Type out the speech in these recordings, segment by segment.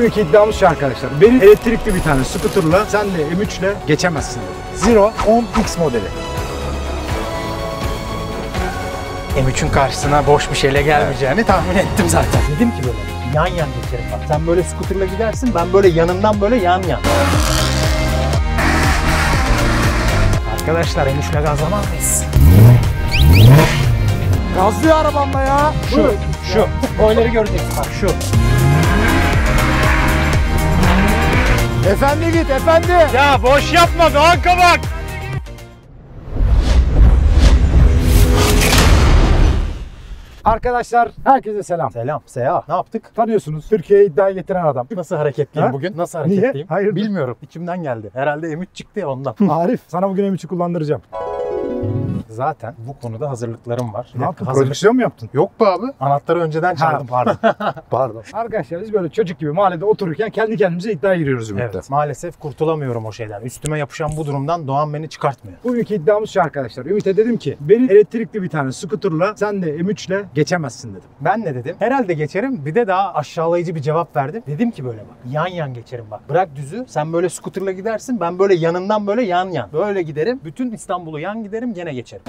Bugünkü iddiamız şu arkadaşlar. Beni elektrikli bir tane scooter'la sen de M3 ile geçemezsin. Zero 10X modeli. M3'ün karşısına boş bir şeyle gelmeyeceğini tahmin ettim zaten. Dedim ki böyle yan yan geçerim bak. Sen böyle scooter'la gidersin, ben böyle yanından böyle yan yan. Arkadaşlar M3'le gazlamaz mıyız? Gazlıyor arabamla ya. Şu. Boyları göreceksin bak şu. Efendi git efendi. Ya boş yapma Doğan Kabak. Arkadaşlar herkese selam. Selam. Seha. Ne yaptık? Tanıyorsunuz Türkiye'ye iddiayı getiren adam. Nasıl hareketliyim Ha? bugün? Nasıl Niye? hareketliyim? Hayırdır? Bilmiyorum. İçimden geldi. Herhalde M3 çıktı ya ondan. Arif sana bugün M3'ü kullandıracağım. Zaten bu konuda hazırlıklarım var. Ne yaptın? Prodüksiyon mu yaptın? Yok be abi. Anahtarı önceden çaldım. Pardon. Pardon. Arkadaşlar biz böyle çocuk gibi mahallede otururken kendi kendimize iddia giriyoruz Ümit'te. Evet, maalesef kurtulamıyorum o şeyden. Üstüme yapışan bu durumdan Doğan beni çıkartmıyor. Bugünkü iddiamız şu arkadaşlar. Ümit'e dedim ki beni elektrikli bir tane scooter'la sen de M3 ile geçemezsin dedim. Ben ne dedim? Herhalde geçerim. Bir de daha aşağılayıcı bir cevap verdim. Dedim ki böyle bak. Yan yan geçerim bak. Bırak düzü. Sen böyle scooter'la gidersin. Ben böyle yanından böyle yan yan. Böyle giderim. Bütün İstanbul'u yan giderim. Gene geçerim.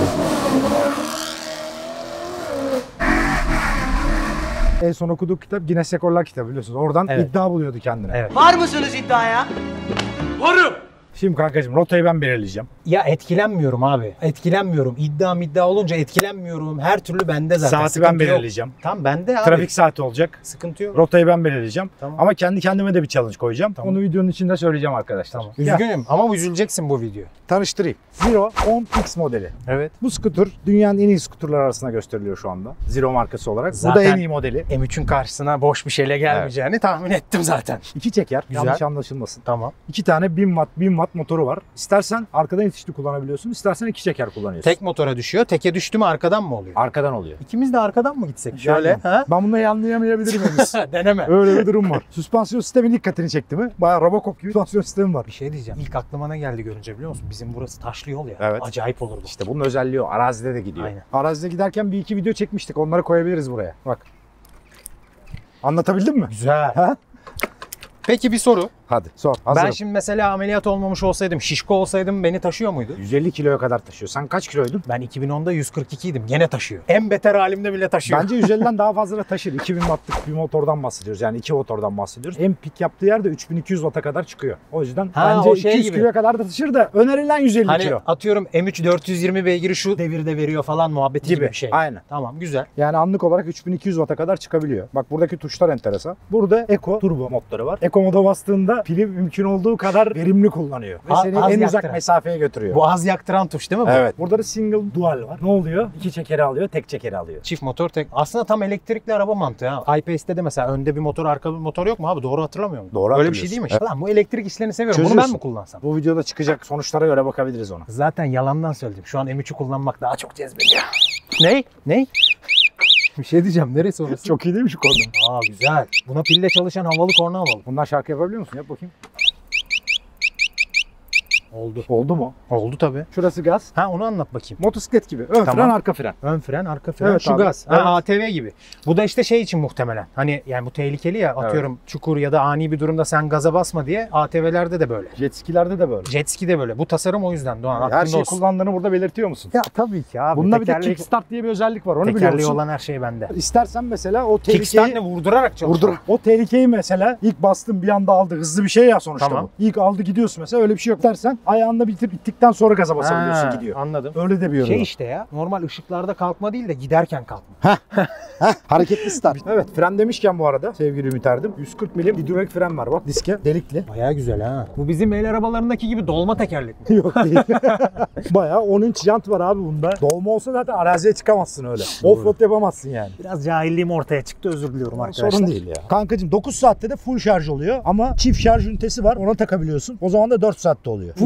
En son okuduğu kitap Guinness Rekorlar kitabı biliyorsunuz. Oradan iddia buluyordu kendine. Evet. Var mısınız iddiaya? Varım. Şimdi kankacığım rotayı ben belirleyeceğim. Ya etkilenmiyorum abi. Etkilenmiyorum. İddia olunca etkilenmiyorum. Her türlü bende zaten. Saati Sıkıntı ben belirleyeceğim. Yok. Tamam bende abi. Trafik saati olacak. Sıkıntı yok. Rotayı ben belirleyeceğim. Tamam. Ama kendi kendime de bir challenge koyacağım. Tamam. Onu videonun içinde söyleyeceğim arkadaşlar. Tamam. Ya, Üzgünüm ama üzüleceksin bu video. tanıştırayım. Zero 10X modeli. Evet. Bu scooter dünyanın en iyi scooterlar arasında gösteriliyor şu anda. Zero markası olarak. Bu Zaten da en iyi modeli. M3'ün karşısına boş bir şeyle gelmeyeceğini tahmin ettim zaten. İki çeker. Güzel. Yanlış anlaşılmasın. Tamam. İki tane 1000 watt motoru var. İstersen arkadan itişli kullanabiliyorsun. İstersen iki çeker kullanıyorsun. Tek motora düşüyor. Teke düştü mü arkadan mı oluyor? Arkadan oluyor. İkimiz de arkadan mı gitsek? Şöyle. Yani, Ha? ben bunu anlayamayabilirim henüz. Deneme. Öyle bir durum var. Süspansiyon sistemin dikkatini çekti mi? Bayağı Robocop gibi süspansiyon sistemi var. Bir şey diyeceğim. İlk aklıma ne geldi görünce biliyor musun? Bizim burası taşlı yol ya. Evet. Acayip olurdu. İşte bunun özelliği o. Arazide de gidiyor. Aynen. Arazide giderken bir iki video çekmiştik. Onları koyabiliriz buraya. Bak. Anlatabildim mi? Güzel. Ha? Peki bir soru. Hadi sor. Hazırım. Ben şimdi mesela ameliyat olmamış olsaydım, şişko olsaydım beni taşıyor muydu? 150 kiloya kadar taşıyor. Sen kaç kiloydun? Ben 2010'da 142 idim. Gene taşıyor. En beter halimde bile taşıyor. Bence 150'den daha fazla da taşır. 2000 wattlık bir motordan bahsediyoruz. Yani iki motordan bahsediyoruz. En pik yaptığı yerde 3200 watt'a kadar çıkıyor. O yüzden bence o şey 200 gibi. kiloya kadar da taşır da önerilen 150 Hani kilo atıyorum M3 420 beygiri şu devirde veriyor falan muhabbeti gibi bir şey. Aynen. Tamam güzel. Yani anlık olarak 3200 watt'a kadar çıkabiliyor. Bak buradaki tuşlar enteresan. Burada Eco Turbo modları var. Eco moda bastığında pili mümkün olduğu kadar verimli kullanıyor. Ve seni Az en uzak yaktıran. mesafeye götürüyor. Bu az yaktıran tuş değil mi bu? Evet. Burada da single dual var. Ne oluyor? İki çekeri alıyor, tek çekeri alıyor. Çift motor tek. Aslında tam elektrikli araba mantığı ha. iPace'te de mesela önde bir motor, arka bir motor yok mu abi? Doğru hatırlamıyor musun? Doğru Öyle bir şey hatırlıyorsun. değil mi? Lan bu elektrik işlerini seviyorum. Bunu ben Çözüyorsun. mi kullansam? Bu videoda çıkacak sonuçlara göre bakabiliriz ona. Zaten yalandan söyledim. Şu an M3'ü kullanmak daha çok cezbediyor. Ne? Ne? Bir şey diyeceğim. Neresi orası? Çok iyi değil mi şu korna? Aa güzel. Buna pille çalışan havalı korna alalım. Bundan şarkı yapabiliyor musun? Yap bakayım. Oldu. Oldu mu? Oldu tabii. Şurası gaz. Ha onu anlat bakayım. Motosiklet gibi. Ön Tamam. fren, arka fren. Ön fren, arka fren, Evet şu abi. gaz. Evet. Ha, ATV gibi. Bu da işte şey için muhtemelen. Hani yani bu tehlikeli ya atıyorum çukur ya da ani bir durumda sen gaza basma diye ATV'lerde de böyle. Jet skilerde de böyle. Jet ski de böyle. Bu tasarım o yüzden Doğan Her aklında şeyi olsun. kullandığını burada belirtiyor musun? Ya tabii ki abi. Bunda bir de kickstart diye bir özellik var. Onu biliyor tekerleği musun? olan her şey bende. İstersen mesela o tehlikeyi... Kickstand'le vurdurarak çalışıyor. O tehlikeyi mesela ilk bastın bir anda aldı. Hızlı bir şey ya sonuçta Tamam. bu. İlk aldı gidiyorsun mesela öyle bir şey yok dersen ayağında bittikten sonra gaza basabiliyorsun Ha, gidiyor. Anladım. Öyle de bir yolu Şey var. işte ya normal ışıklarda kalkma değil de giderken kalkma. Hareketli start. Evet fren demişken bu arada sevgili Ümit Erdem 140 milim hidrolik fren var bak diske delikli. Bayağı güzel ha. Bu bizim el arabalarındaki gibi dolma tekerlek mi? Yok değil. Bayağı 10 inç jant var abi bunda. Dolma olsa zaten araziye çıkamazsın öyle. Offroad yapamazsın yani. Biraz cahilliğim ortaya çıktı özür diliyorum arkadaşlar. Sorun değil ya. Kankacığım 9 saatte de full şarj oluyor ama çift şarj ünitesi var ona takabiliyorsun. O zaman da 4 saatte oluyor. Full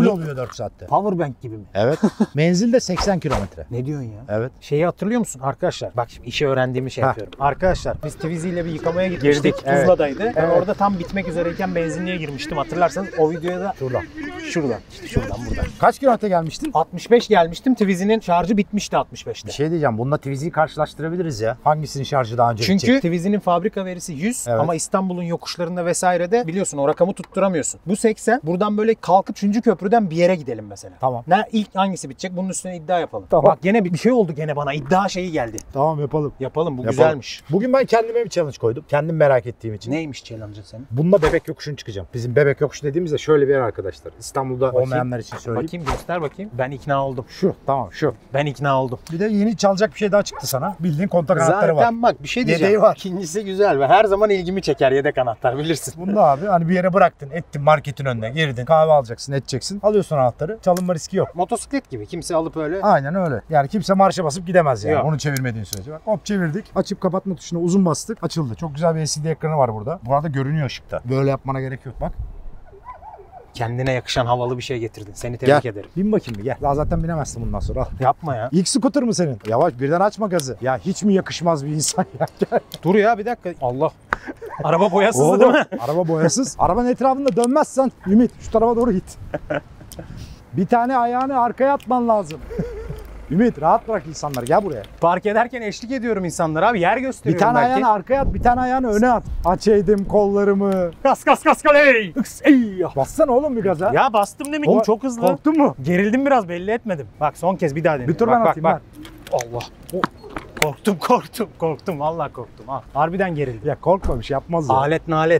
Full oluyor 4 saatte. Powerbank gibi mi? Evet. Menzil de 80 kilometre. Ne diyorsun ya? Evet. Şeyi hatırlıyor musun arkadaşlar? Bak şimdi işi öğrendiğimi şey Heh. yapıyorum. Arkadaşlar biz Twizy ile bir yıkamaya gitmiştik. Girdik, evet. Tuzla'daydı. Ben Evet. orada tam bitmek üzereyken benzinliğe girmiştim. Hatırlarsanız o videoya da Şuradan. şuradan. İşte şuradan buradan. Kaç kilometre gelmiştin? 65 gelmiştim. Twizy'nin şarjı bitmişti 65'te. Bir şey diyeceğim. Bununla Twizy'yi karşılaştırabiliriz ya. Hangisinin şarjı daha önce Çünkü bitecek? Twizy'nin fabrika verisi 100 Evet. ama İstanbul'un yokuşlarında vesairede biliyorsun o rakamı tutturamıyorsun. Bu 80. Buradan böyle kalkıp 3. köprüden bir yere gidelim mesela. Tamam. Ne ilk hangisi bitecek? Bunun üstüne iddia yapalım. Tamam. Bak gene bir şey oldu gene bana. İddia şeyi geldi. Tamam yapalım. Yapalım bu Yapalım. güzelmiş. Bugün ben kendime bir challenge koydum. Kendim merak ettiğim için. Neymiş challenge'ın senin? Bununla Bebek Yokuşu'na çıkacağım. Bizim Bebek Yokuşu dediğimizde şöyle bir yer arkadaşlar. İstanbul'da olmayanlar için söyleyeyim. Bakayım göster bakayım. Ben ikna oldum. Şu tamam şu. Ben ikna oldum. Bir de yeni çalacak bir şey daha çıktı sana. Bildiğin kontak anahtarı var. Zaten bak bir şey diyeceğim. Yedeği var. İkincisi güzel ve her zaman ilgimi çeker yedek anahtar bilirsin. Bunda abi hani bir yere bıraktın, ettin marketin önüne, girdin, kahve alacaksın, edeceksin. Alıyorsun anahtarı. Çalınma riski yok. Motosiklet gibi kimse alıp öyle. Aynen öyle. Yani kimse marşa basıp gidemez yani. Yok. Onu çevirmediğin sürece. Bak hop çevirdik. Açıp kapatma tuşuna uzun bastık. Açıldı. Çok güzel bir LCD ekranı var burada. Bu arada görünüyor ışıkta. Böyle yapmana gerek yok bak. Kendine yakışan havalı bir şey getirdin. Seni tebrik ederim. Bin bakayım bir gel. Daha zaten binemezsin bundan sonra. Al. Yapma ya. İlk scooter mı senin? Yavaş birden açma gazı. Ya hiç mi yakışmaz bir insan ya? Gel. Dur ya bir dakika. Allah. Araba boyasızdı Oğlum, değil mi? araba boyasız. Arabanın etrafında dönmezsen Ümit şu tarafa doğru git. Bir tane ayağını arkaya atman lazım. Ümit rahat bırak insanları gel buraya. Park ederken eşlik ediyorum insanlara abi. Yer Bir gösteriyorum tane belki. ayağını arkaya at, bir tane ayağını öne at. Açaydım kollarımı. Kas kas kas kaley. Bassana oğlum bir gaza. Ya bastım demek Oğlum, ki çok hızlı. Korktun mu? Gerildim biraz belli etmedim. Bak son kez bir daha deneyim. Bir tur bak, ben bak, atayım bak. Allah. Korktum. Vallahi korktum. Ha. Harbiden gerildim. Ya korkma bir şey yapmaz ya. Alet nalet.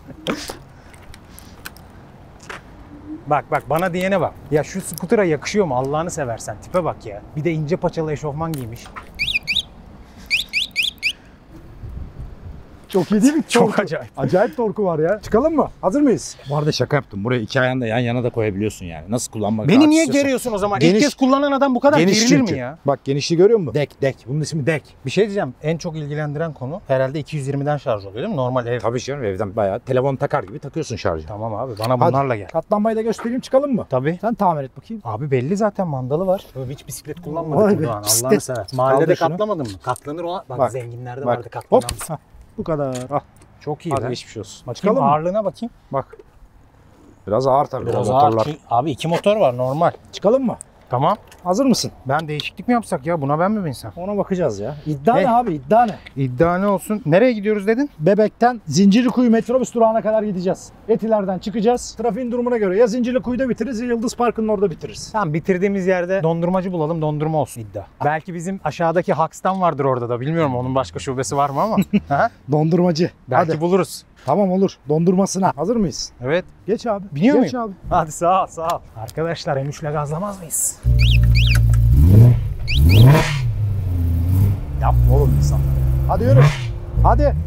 Bak bana diyene bak. Ya şu skutura yakışıyor mu Allah'ını seversen? Tipe bak ya. Bir de ince paçalı eşofman giymiş. Çok iyi değil mi? Çok Torku. acayip. Acayip torku var ya. Çıkalım mı? Hazır mıyız? Bu arada şaka yaptım. Buraya iki ayağını da yan yana da koyabiliyorsun yani. Nasıl kullanmak Beni rahat niye istiyorsan. geriyorsun o zaman? Geniş- İlk kez kullanan adam bu kadar Geniş gerilir çünkü. mi ya? Bak genişliği görüyor musun? Dek. Bunun ismi dek. Bir şey diyeceğim. En çok ilgilendiren konu herhalde 220'den şarj oluyor değil mi? Normal ev. Tabii canım evden bayağı telefon takar gibi takıyorsun şarjı. Tamam abi bana Hadi. bunlarla gel. Katlanmayı da göstereyim çıkalım mı? Tabii. Sen tahmin et bakayım. Abi belli zaten mandalı var. Böyle hiç bisiklet kullanmadık Vay be, Doğan. Allah'ını bisiklet. sever. Mahallede Kaldır şunu. katlamadın mı? Katlanır o. Bak, Bak, zenginlerde Bak. vardı Hop. katlanan. Hah, bu kadar. Ah. Çok iyi Hadi be. geçmiş olsun. Bakayım Çıkalım mı? ağırlığına bakayım. Bak. Biraz ağır tabii. Biraz motorlar. ağır. Abi iki motor var normal. Çıkalım mı? Tamam. Hazır mısın? Ben değişiklik mi yapsak ya? Buna ben mi binsem? Ona bakacağız ya. İddia Hey. ne abi? İddia ne? İddia ne olsun? Nereye gidiyoruz dedin? Bebek'ten Zincirlikuyu metrobüs durağına kadar gideceğiz. Etiler'den çıkacağız. Trafiğin durumuna göre ya Zincirlikuyu'da bitiririz ya Yıldız Parkı'nın orada bitiririz. Tamam bitirdiğimiz yerde dondurmacı bulalım. Dondurma olsun iddia. Belki bizim aşağıdaki Haks'tan vardır orada da. Bilmiyorum onun başka şubesi var mı ama. Ha? Dondurmacı. Belki Hadi. buluruz. Tamam olur. Dondurmasına. Hazır mıyız? Evet. Geç abi. Biniyor Geç muyum? abi. Hadi sağ ol sağ ol. Arkadaşlar M3'le gazlamaz mıyız? Yapma oğlum insanlar. Hadi yürü. Hadi.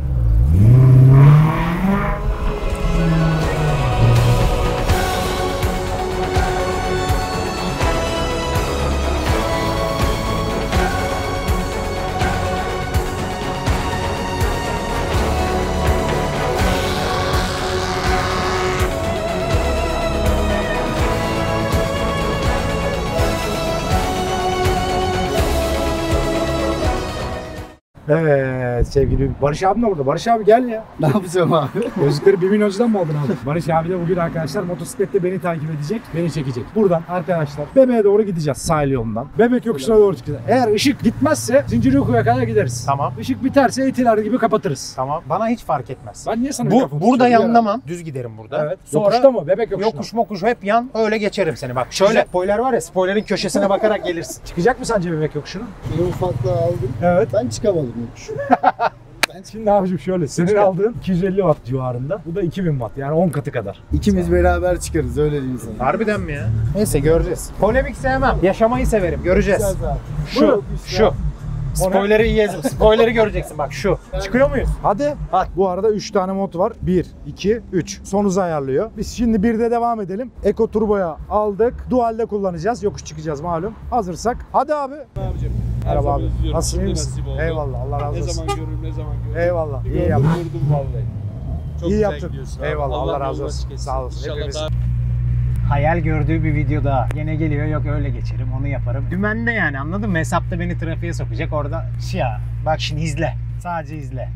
Evet sevgili Barış abim de burada. Barış abi gel ya. Ne yapacağım abi? Gözlükleri 1 milyoncudan mı aldın abi? Barış abi de bugün arkadaşlar motosiklette beni takip edecek, beni çekecek. Buradan arkadaşlar Bebek'e doğru gideceğiz sahil yolundan. Bebek yokuşuna doğru çıkacağız. Eğer ışık gitmezse Zincirlikuyu'ya kadar gideriz. Tamam. Işık biterse Etiler gibi kapatırız. Tamam. Bana hiç fark etmez. Ben niye sana Bu mikrofon burada tutuyorum ya? yanlamam. Düz giderim burada. Evet. Sonra Yokuşta mı? Bebek yokuşuna. yokuş mokuş hep yan öyle geçerim seni bak. Şöyle spoiler var ya spoilerin köşesine bakarak gelirsin. Çıkacak mı sence Bebek yokuşuna? Bir ufaklığı aldım. Evet. Ben çıkamadım yokuş. Şimdi abicim şöyle. Senin aldığın 250 watt civarında. Bu da 2000 watt. Yani 10 katı kadar. İkimiz beraber çıkarız öyle diyeyim sana. Harbiden mi ya? Neyse göreceğiz. Polemik sevmem. Yaşamayı severim. Göreceğiz. Güzel abi. Şu. Şu. Spoiler'i iyi ezim. Spoiler'i göreceksin bak şu. Çıkıyor muyuz? Hadi. Hadi. Bu arada 3 tane mod var. 1, 2, 3. Son hızı ayarlıyor. Biz şimdi 1'de devam edelim. Eco Turbo'ya aldık. Dual'de kullanacağız. Yokuş çıkacağız malum. Hazırsak. Hadi abi. Abicim. her Merhaba zaman abi. izliyorum. Nasılsın? iyi Şimdi misin? nasip oldu. Eyvallah. Allah razı Ne olsun. zaman görürüm, ne zaman görürüm. Eyvallah. Bir İyi gördüm, yaptın. vurdum vallahi. Çok İyi güzel yaptın. gidiyorsun abi. Eyvallah. Allah razı yolunu olsun. açık etsin. Sağ olasın. İnşallah Hepimiz. daha Hayal gördüğü bir video daha. Gene geliyor, yok öyle geçerim, onu yaparım. Dümende yani, anladın mı? Hesapta beni trafiğe sokacak orada. Ya bak şimdi izle. Sadece izle.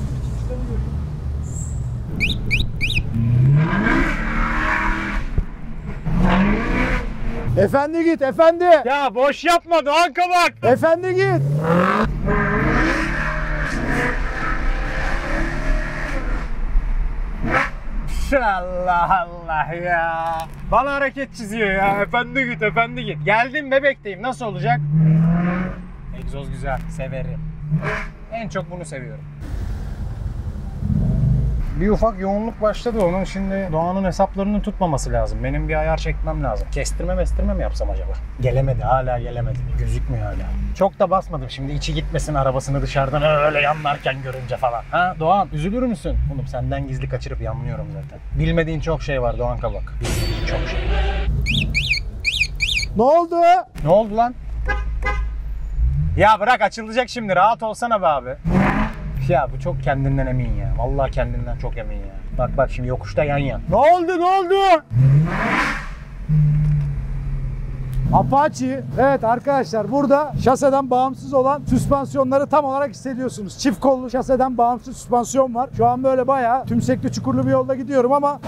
Efendi git efendi. Ya boş yapma Doğan Kabak. Efendi git. Allah Allah ya. Bana hareket çiziyor ya. Efendi git, efendi git. Geldim, Bebek'teyim. Nasıl olacak? Egzoz güzel. Severim. En çok bunu seviyorum. Bir ufak yoğunluk başladı onun. Şimdi Doğan'ın hesaplarını tutmaması lazım. Benim bir ayar çekmem lazım. Kestirme mi yapsam acaba? Gelemedi, hala gelemedi. Gözükmüyor hala. Çok da basmadım şimdi, içi gitmesin arabasını dışarıdan öyle yanlarken görünce falan. Ha Doğan, üzülür müsün? Oğlum senden gizli kaçırıp yanlıyorum zaten. Bilmediğin çok şey var Doğan Kabak. Bilmediğin çok şey. Ne oldu? Ne oldu lan? Ya bırak, açılacak şimdi, rahat olsana be abi. Ya bu çok kendinden emin ya. Vallahi kendinden çok emin ya. Bak şimdi yokuşta yan yan. Ne oldu? Apache. Evet arkadaşlar, burada şaseden bağımsız olan süspansiyonları tam olarak hissediyorsunuz. Çift kollu şaseden bağımsız süspansiyon var. Şu an böyle bayağı tümsekli çukurlu bir yolda gidiyorum ama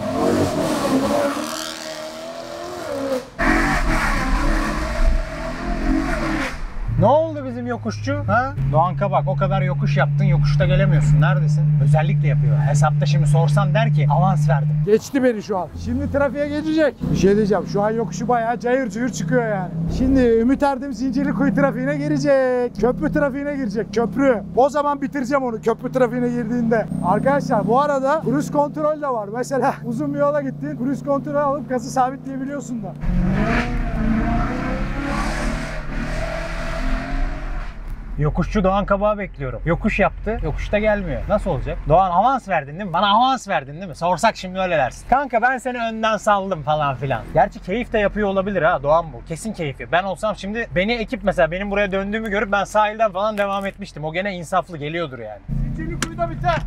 Ne oldu bizim yokuşçu? Ha? Doğan Kabak, o kadar yokuş yaptın, yokuşta gelemiyorsun. Neredesin? Özellikle yapıyor. Hesapta şimdi sorsan der ki avans verdim. geçti beni şu an. Şimdi trafiğe geçecek. Bir şey diyeceğim. Şu an yokuşu bayağı cayır cayır çıkıyor yani. Şimdi Ümit Erdem Zincirlikuyu trafiğine girecek. Köprü trafiğine girecek. Köprü. O zaman bitireceğim onu köprü trafiğine girdiğinde. Arkadaşlar bu arada cruise kontrol de var. Mesela uzun bir yola gittin. Cruise kontrol alıp gazı sabitleyebiliyorsun da. Yokuşçu Doğan Kabak'ı bekliyorum. Yokuş yaptı, yokuşta gelmiyor. Nasıl olacak? Doğan avans verdin değil mi? Bana avans verdin değil mi? Sorsak şimdi öyle dersin. Kanka ben seni önden saldım falan filan. Gerçi keyif de yapıyor olabilir ha, Doğan bu. Kesin keyfi. Ben olsam şimdi beni ekip mesela benim buraya döndüğümü görüp ben sahilden falan devam etmiştim. O gene insaflı geliyordur yani. Zincirlikuyu'da biter.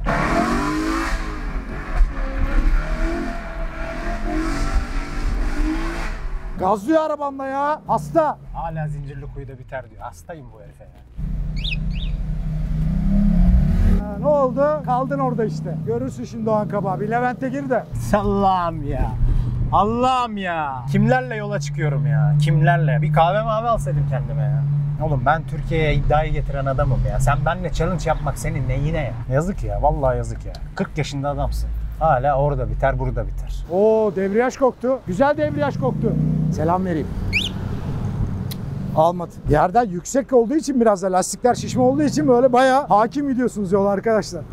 Gazlıyor arabamla ya. Hasta. Hala Zincirlikuyu'da biter diyor. Hastayım bu herife ya. Ne oldu? Kaldın orada işte. Görürsün şimdi Doğan Kabak'ı. Bir Levent'e gir de. Allah'ım ya. Allah'ım ya. Kimlerle yola çıkıyorum ya? Kimlerle? Bir kahve mavi alsaydım kendime ya. Oğlum ben Türkiye'ye iddiayı getiren adamım ya. Sen benimle challenge yapmak senin neyine ya? Yazık ya. Vallahi yazık ya. 40 yaşında adamsın. Hala orada biter, burada biter. Oo, debriyaj koktu. Güzel debriyaj koktu. Selam vereyim. Almadı. Yerden yüksek olduğu için, biraz da lastikler şişme olduğu için böyle bayağı hakim gidiyorsunuz yola arkadaşlar.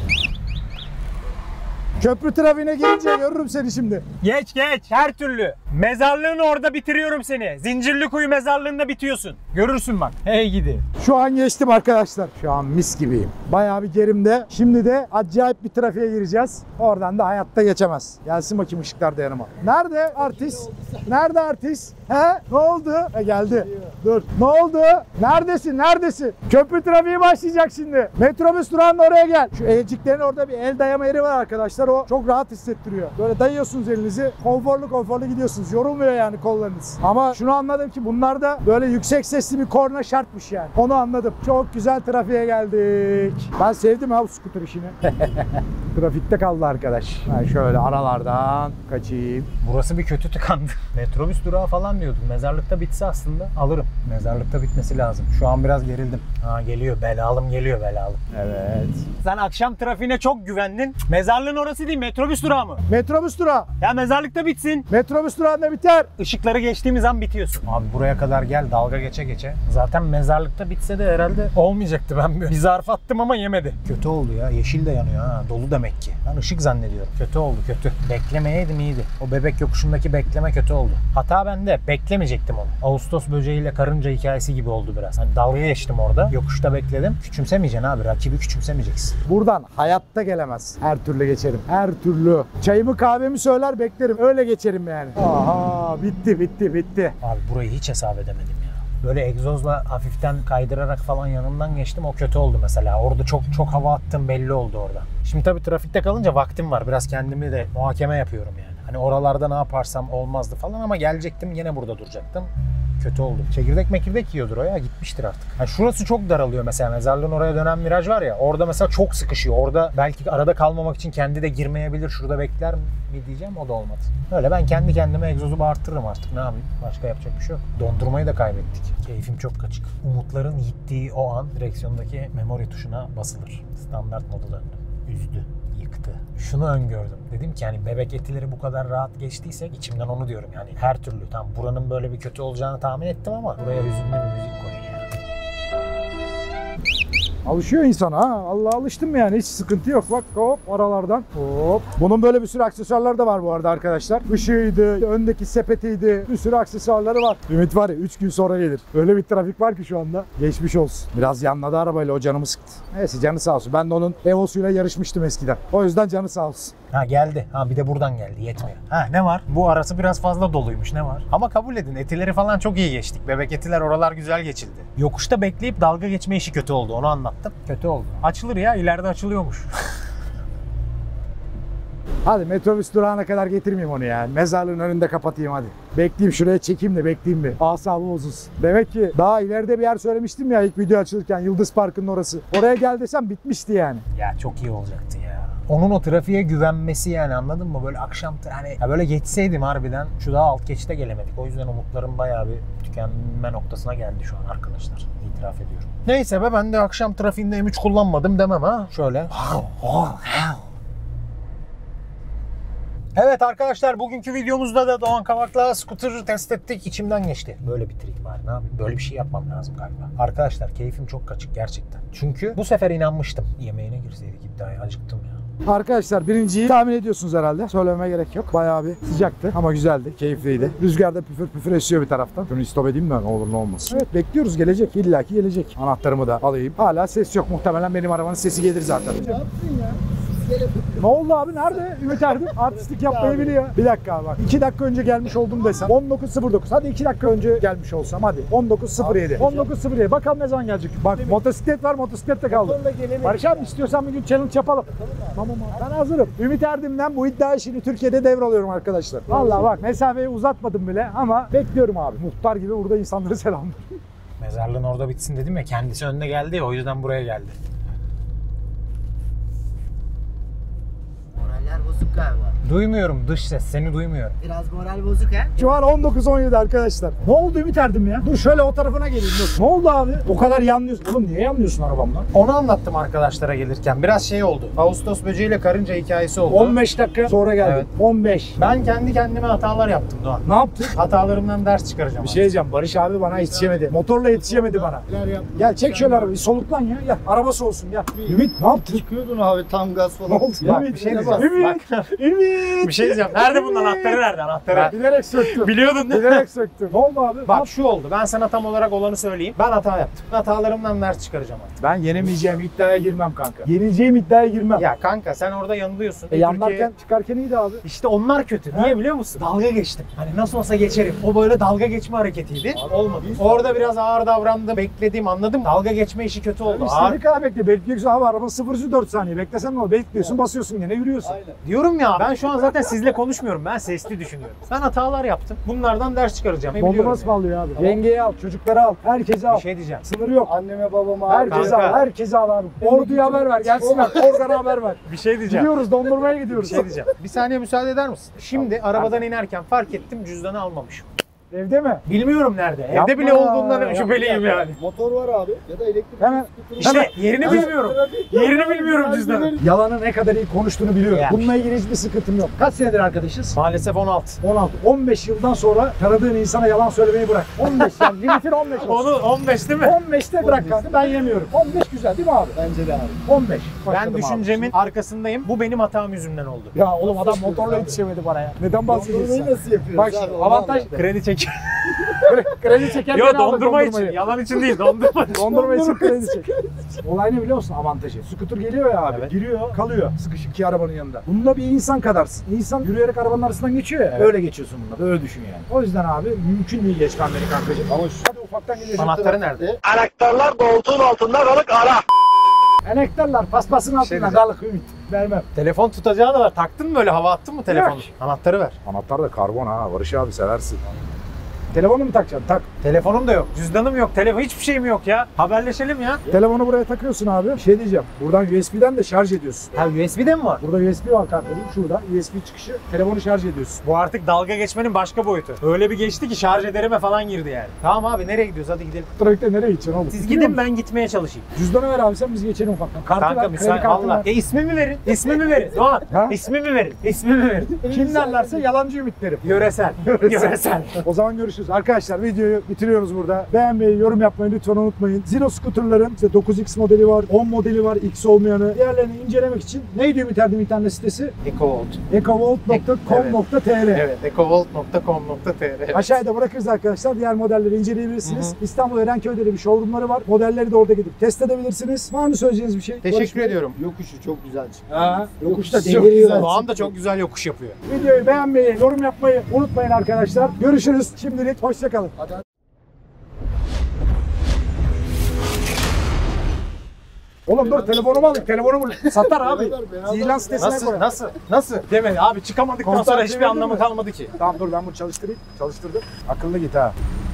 Köprü trafiğine gelince görürüm seni şimdi. Geç her türlü. Mezarlığın orada bitiriyorum seni. Zincirlikuyu mezarlığında bitiyorsun. Görürsün bak. Hey gidi. Şu an geçtim arkadaşlar. Şu an mis gibiyim. Bayağı bir gerimde. Şimdi de acayip bir trafiğe gireceğiz. Oradan da hayatta geçemez. Gelsin bakayım ışıklar da yanıma. Nerede artist? Nerede artist? He? Ne oldu? Geldi. Dur. Ne oldu? Neredesin? Köprü trafiği başlayacak şimdi. Metrobüs durağında oraya gel. Şu elciklerin orada bir el dayama yeri var arkadaşlar. O çok rahat hissettiriyor. Böyle dayıyorsunuz elinizi. Konforlu gidiyorsunuz. Yorulmuyor yani kollarınız. Ama şunu anladım ki bunlarda böyle yüksek sesli bir korna şartmış yani. Onu anladım. Çok güzel trafiğe geldik. Ben sevdim ha bu scooter işini. Trafikte kaldı arkadaş. Ben şöyle aralardan kaçayım. Burası bir kötü tıkandı. Metrobüs durağı falan diyordum. Mezarlıkta bitse aslında alırım. Mezarlıkta bitmesi lazım. Şu an biraz gerildim. Ha geliyor. Belalım geliyor. Evet. Sen akşam trafiğine çok güvendin. Mezarlığın orası değil, metrobüs durağı mı? Metrobüs durağı. Ya mezarlıkta bitsin. Metrobüs durağında biter. Işıkları geçtiğimiz an bitiyorsun. Abi buraya kadar gel, dalga geçe. Zaten mezarlıkta bitse de herhalde olmayacaktı. Ben bir zarf attım ama yemedi. Kötü oldu ya. Yeşil de yanıyor ha. Dolu demek ki. Ben ışık zannediyorum. Kötü oldu, kötü. Beklemeyeydim iyiydi. O bebek yokuşundaki bekleme kötü oldu. Hata bende. Beklemeyecektim onu. Ağustos böceğiyle karınca hikayesi gibi oldu biraz. Hani dalga geçtim orada. Yokuşta bekledim. Küçümsemeyeceksin abi. Rakibi küçümsemeyeceksin. Buradan hayatta gelemez. Her türlü geçerim. Her türlü. Çayımı kahvemi söyler beklerim. Öyle geçerim yani. Aha bitti. Abi burayı hiç hesap edemedim ya. Böyle egzozla hafiften kaydırarak falan yanından geçtim. O kötü oldu mesela. Orada çok hava attım belli oldu orada. Şimdi tabii trafikte kalınca vaktim var. Biraz kendimi de muhakeme yapıyorum yani. Hani oralarda ne yaparsam olmazdı falan ama gelecektim yine burada duracaktım. Kötü oldu. Çekirdek mekirdek yiyordur o ya, gitmiştir artık. Yani şurası çok daralıyor mesela, mezarlığın oraya dönen viraj var ya, orada mesela çok sıkışıyor. Orada belki arada kalmamak için kendi de girmeyebilir, şurada bekler mi diyeceğim, o da olmadı. Öyle ben kendi kendime egzozu bağırtırım artık, ne yapayım, başka yapacak bir şey yok. Dondurmayı da kaybettik. Keyfim çok kaçık. Umutların gittiği o an direksiyondaki memory tuşuna basılır. Standart modu döndü. Üzdü. Yıktı. Şunu öngördüm. Dedim ki hani bebek etileri bu kadar rahat geçtiysek, içimden onu diyorum yani her türlü. Tam buranın böyle bir kötü olacağını tahmin ettim ama buraya hüzünlü bir müzik koyun ya. Alışıyor insan ha. Allah alıştım yani, hiç sıkıntı yok. Bak hop aralardan hop. Bunun böyle bir sürü aksesuarları da var bu arada arkadaşlar. Işığıydı, öndeki sepetiydi. Bir sürü aksesuarları var. Ümit var ya 3 gün sonra gelir. Öyle bir trafik var ki şu anda. Geçmiş olsun. Biraz yanladı arabayla, o canımı sıktı. Neyse canı sağ olsun. Ben de onun Evo'suyla yarışmıştım eskiden. O yüzden canı sağ olsun. Ha geldi. Ha bir de buradan geldi. Yetmiyor. Ha ne var? Bu arası biraz fazla doluymuş. Ne var? Ama kabul edin. Etileri falan çok iyi geçtik. Bebek etiler oralar güzel geçildi. Yokuşta bekleyip dalga geçme işi kötü oldu. Onu anlattım. Kötü oldu. Açılır ya. İleride açılıyormuş. Hadi metrobüs durağına kadar getirmeyeyim onu yani. Mezarlığın önünde kapatayım hadi. Bekleyeyim, şuraya çekeyim de bekleyeyim bir. Asabı bozulsun. Demek ki daha ileride bir yer söylemiştim ya ilk video açılırken, Yıldız Parkı'nın orası. Oraya gel desem bitmişti yani. Ya çok iyi olacaktı ya. Onun o trafiğe güvenmesi yani, anladın mı? Böyle akşam hani ya böyle geçseydim harbiden, şu daha alt geçite gelemedik. O yüzden umutlarım bayağı bir tükenme noktasına geldi şu an arkadaşlar. İtiraf ediyorum. Neyse be, ben de akşam trafiğinde M3 kullanmadım demem ha. Şöyle. Evet arkadaşlar, bugünkü videomuzda da Doğan Kavak'la scooter test ettik. İçimden geçti. Böyle bitireyim bari, ne yapayım? Böyle bir şey yapmam lazım galiba. Arkadaşlar keyfim çok kaçık gerçekten. Çünkü bu sefer inanmıştım. Yemeğine girseydik iddiaya, acıktım ya. Arkadaşlar birinciyi tahmin ediyorsunuz herhalde. Söylememe gerek yok. Bayağı bir sıcaktı ama güzeldi, keyifliydi. Rüzgarda püfür püfür esiyor bir taraftan. Şunu istop edeyim de ne olur ne olmaz. Evet bekliyoruz, gelecek. İllaki gelecek. Anahtarımı da alayım. Hala ses yok. Muhtemelen benim arabanın sesi gelir zaten. Ne yaptın ya? Ne oldu abi? Nerede? Ümit Erdem artistlik yapmayı biliyor. Bir dakika abi bak. 2 dakika önce gelmiş oldum desem. 19.09. Hadi 2 dakika önce gelmiş olsam hadi. 19.07. 19.07. Bakalım ne zaman gelecek. Bak motosiklet var, motosiklet de kaldı. Barış abi istiyorsan bir gün challenge yapalım. Tamam abi. Ben hazırım. Ümit Erdem'den bu iddia işini Türkiye'de devralıyorum arkadaşlar. Vallahi bak mesafeyi uzatmadım bile ama bekliyorum abi. Muhtar gibi burada insanları selamlar. Mezarlığın orada bitsin dedim ya, kendisi önüne geldi ya, o yüzden buraya geldi. Moraller bozuk galiba. Duymuyorum dış ses, seni duymuyorum. Biraz moral bozuk ha. Şu an 19.17 arkadaşlar. Ne oldu Ümit Erdem ya? Dur şöyle o tarafına geleyim. Dur. Ne oldu abi? O kadar yanlıyorsun. Oğlum niye yanlıyorsun arabamdan? Onu anlattım arkadaşlara gelirken. Biraz şey oldu. Ağustos böceğiyle karınca hikayesi oldu. 15 dakika sonra geldim. Evet. 15. Ben kendi kendime hatalar yaptım Doğan. Ne yaptın? Hatalarımdan ders çıkaracağım. Bir şey diyeceğim. Barış abi bana yetişemedi. Motorla yetişemedi bana. Gel çek şöyle arabayı. Soluklan ya. Gel. Araba soğusun gel. Ümit ne yaptın? Çıkıyordun abi tam gaz falan. Ne oldu? Bak, Ümit, bir şey Ümit, diyeceğim. Ümit. Bir şey diyeceğim. Nerede bunun anahtarı, nerede anahtarı? Bilerek söktüm. Biliyordun değil mi? Bilerek söktüm. Ne oldu abi? Bak şu oldu. Ben sana tam olarak olanı söyleyeyim. Ben hata yaptım. Hatalarımdan ders çıkaracağım artık. Ben yenemeyeceğim iddiaya girmem kanka. Yenileceğim iddiaya girmem. Ya kanka sen orada yanılıyorsun. Yanlarken çıkarken iyiydi abi. İşte onlar kötü. Niye biliyor musun? Dalga geçtim. Hani nasıl olsa geçerim. O böyle dalga geçme hareketiydi. Olmadı. Orada biraz ağır davrandım. Bekledim, anladın mı? Dalga geçme işi kötü oldu. Ağır. İstediği kadar bekle. Bekliyorsun abi araba 0-4 saniye. Beklesen ne olur? Bekliyorsun, basıyorsun yine yürüyorsun. Aynen. Diyorum ya, ben şu an zaten sizle konuşmuyorum. Ben sesli düşünüyorum. Ben hatalar yaptım. Bunlardan ders çıkaracağım. Dondurma ısmarlıyor abi. Yengeyi al, çocukları al, herkesi al. Bir şey diyeceğim. Sınırı yok. Anneme babama Herkese Kanka. al, herkese al abi. Orduya haber ver, gelsinler. Organ'a haber ver. Bir şey diyeceğim. Gidiyoruz, dondurmaya gidiyoruz. Bir şey diyeceğim. Bir saniye müsaade eder misin? Şimdi arabadan inerken fark ettim, cüzdanı almamışım. Evde mi? Bilmiyorum nerede. Yapma Evde bile ya, olduğundan yapma şüpheliyim yani. Motor var abi ya da elektrik. Hemen. İşte yerini bilmiyorum. Yerini bilmiyorum cüzdanın. Yalanı ne kadar iyi konuştuğunu biliyorum. Yani. Bununla ilgili hiçbir sıkıntım yok. Kaç senedir arkadaşız? Maalesef 16. 16. 15 yıldan sonra tanıdığın insana yalan söylemeyi bırak. 15 yani limitin 15 olsun. Onu 15 değil mi? 15'te bırak kanka, ben yemiyorum. 15 güzel değil mi abi? Bence de abi. 15. Ben Başladım düşüncemin abi. arkasındayım. Bu benim hatam yüzünden oldu. Ya oğlum adam motorla yetişemedi bana ya. Neden bahsediyorsun Dondurmayı sen? nasıl yapıyoruz Bak abi? şimdi Onu avantaj anlat. Kredi çek. kredi çekerken Yo, aldı dondurma için. dondurmayı. Yalan için değil, dondurma için. Dondurma için kredi çek. Olay ne biliyor musun avantajı? Scooter geliyor ya abi. Evet. Giriyor, kalıyor sıkışık iki arabanın yanında. Bunda bir insan kadarsın. İnsan yürüyerek arabanın arasından geçiyor ya. Evet. Öyle geçiyorsun bunda. Öyle düşün yani. O yüzden abi mümkün değil geçmem beni kankacığım. Ama Hadi ufaktan gidiyorsun. Anahtarı nerede? Anahtarlar koltuğun altında kalık ara. Enektarlar paspasın altında diyeceğim. kalık Ümit. Vermem. Telefon tutacağı da var. Taktın mı böyle? Hava attın mı telefonu? Yok. Anahtarı ver. Anahtar da karbon ha. Barış abi seversin. Telefonu mu takacaksın? Tak. Telefonum da yok. Cüzdanım yok. Telefon hiçbir şeyim yok ya. Haberleşelim ya. Telefonu buraya takıyorsun abi. Bir şey diyeceğim. Buradan USB'den de şarj ediyorsun. Ha USB'de mi var? Burada USB var kardeşim. Şurada USB çıkışı. Telefonu şarj ediyorsun. Bu artık dalga geçmenin başka boyutu. Öyle bir geçti ki şarj ederime falan girdi yani. Tamam abi nereye gidiyoruz? Hadi gidelim. Trafikte nereye gideceksin oğlum? Siz Gidiyor gidin musun? ben gitmeye çalışayım. Cüzdanı ver abi sen biz geçelim ufaktan. Kartı Kanka ver. Kredi müsait kartı valla. ver. İsmimi verin. İsmimi verin. Doğan. Ha? İsmimi verin. İsmimi verin. Kim derlerse yalancı ümit derim. Yöresel. Yöresel. O zaman görüşürüz. Arkadaşlar videoyu bitiriyoruz burada. Beğenmeyi, yorum yapmayı lütfen unutmayın. Zero scooter'ların işte 9X modeli var, 10 modeli var, X olmayanı. Diğerlerini incelemek için neydi Ümit Erdem internet sitesi? EcoVolt. ecovolt.com.tr Evet. ecovolt.com.tr. Aşağıda bırakırız arkadaşlar. Diğer modelleri inceleyebilirsiniz. İstanbul Erenköy'de de bir showroomları var. Modelleri de orada gidip test edebilirsiniz. Var mı söyleyeceğiniz bir şey? Teşekkür ediyorum. Yokuşu çok güzel çıktı. Ha, yokuşta Çok deliriyor. güzel. Doğan da çok güzel yokuş yapıyor. Videoyu beğenmeyi, yorum yapmayı unutmayın arkadaşlar. Görüşürüz. Şimdilik hoşçakalın. Oğlum dur telefonumu aldık. Telefonumu satar abi. Beraber İlan sitesine Nasıl? koy. Nasıl? Nasıl? Deme abi çıkamadıktan Kontak sonra hiçbir demedin anlamı mi? kalmadı ki. Tamam dur ben bunu çalıştırayım. Çalıştırdım. Akıllı git ha.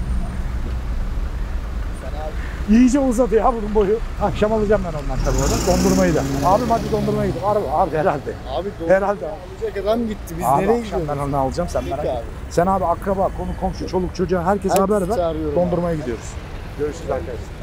İyice uzadı ya bunun boyu. Akşam alacağım ben ondan tabii orada. Dondurmayı da. Abim hadi dondurmaya gidelim. Abi herhalde. Abi Herhalde. alacak adam gitti. Biz Abi nereye akşam gidiyoruz? ben onu alacağım sen merak Peki etme. abi. Sen abi akraba, konu komşu, çoluk çocuğa herkese Herkesi haber ver. çağırıyorum Dondurmaya gidiyoruz. Görüşürüz arkadaşlar.